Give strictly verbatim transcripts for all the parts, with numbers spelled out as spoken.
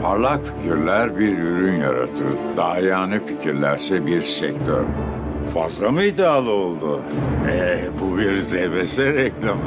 Parlak fikirler bir ürün yaratır. Dahiyane fikirlerse bir sektör. Fazla mı iddialı oldu? Ee, bu bir Z B S reklamı.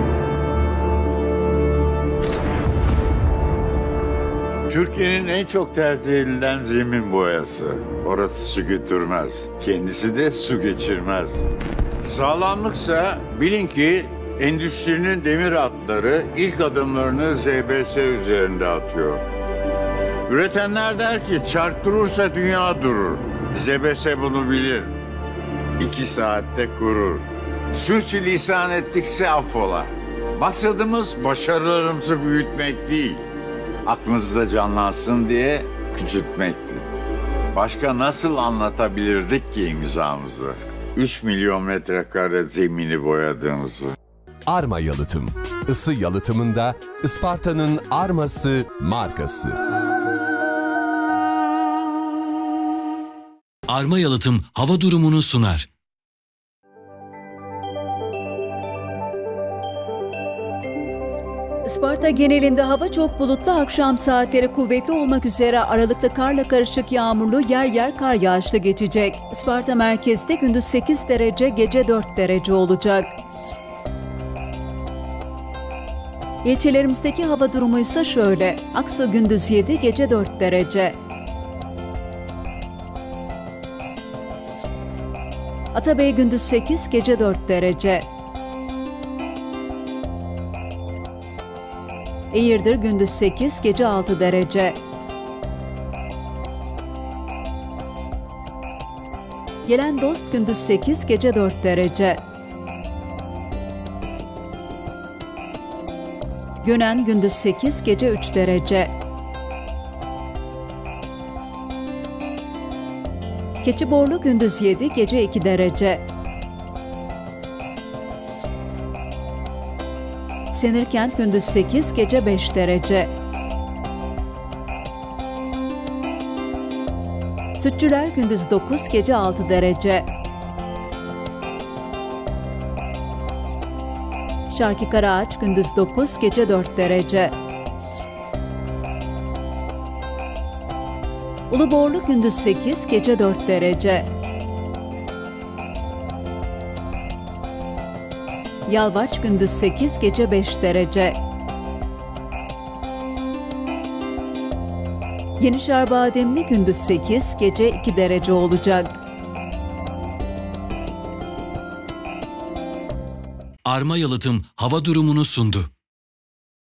Türkiye'nin en çok tercih edilen zemin boyası. Orası su götürmez. Kendisi de su geçirmez. Sağlamlıksa bilin ki endüstrinin demir atları ilk adımlarını Z B S üzerinde atıyor. Üretenler der ki çark durursa dünya durur. Z B S bunu bilir. İki saatte kurur. Sürçülisan ettikse affola. Maksadımız başarılarımızı büyütmek değil. Aklınızda canlansın diye küçültmekti. Başka nasıl anlatabilirdik ki imzamızı? Üç milyon metrekare zemini boyadığımızı. Arma Yalıtım. Isı yalıtımında Isparta'nın Arma'sı markası. Arma Yalıtım hava durumunu sunar. Isparta genelinde hava çok bulutlu, akşam saatleri kuvvetli olmak üzere aralıklı karla karışık yağmurlu, yer yer kar yağışlı geçecek. Isparta merkezde gündüz sekiz derece, gece dört derece olacak. İlçelerimizdeki hava durumu ise şöyle: Aksu gündüz yedi, gece dört derece. Atabey gündüz sekiz, gece dört derece. Eğirdir gündüz sekiz, gece altı derece. Gelendost gündüz sekiz, gece dört derece. Gönen gündüz sekiz, gece üç derece. Keçiborlu gündüz yedi, gece iki derece. Senirkent gündüz sekiz, gece beş derece. Sütçüler gündüz dokuz, gece altı derece. Şarkı Karaağaç gündüz dokuz, gece dört derece. Uluborlu gündüz sekiz, gece dört derece. Yalvaç gündüz sekiz, gece beş derece. Yenişehir-Bademli gündüz sekiz, gece iki derece olacak. Arma Yalıtım hava durumunu sundu.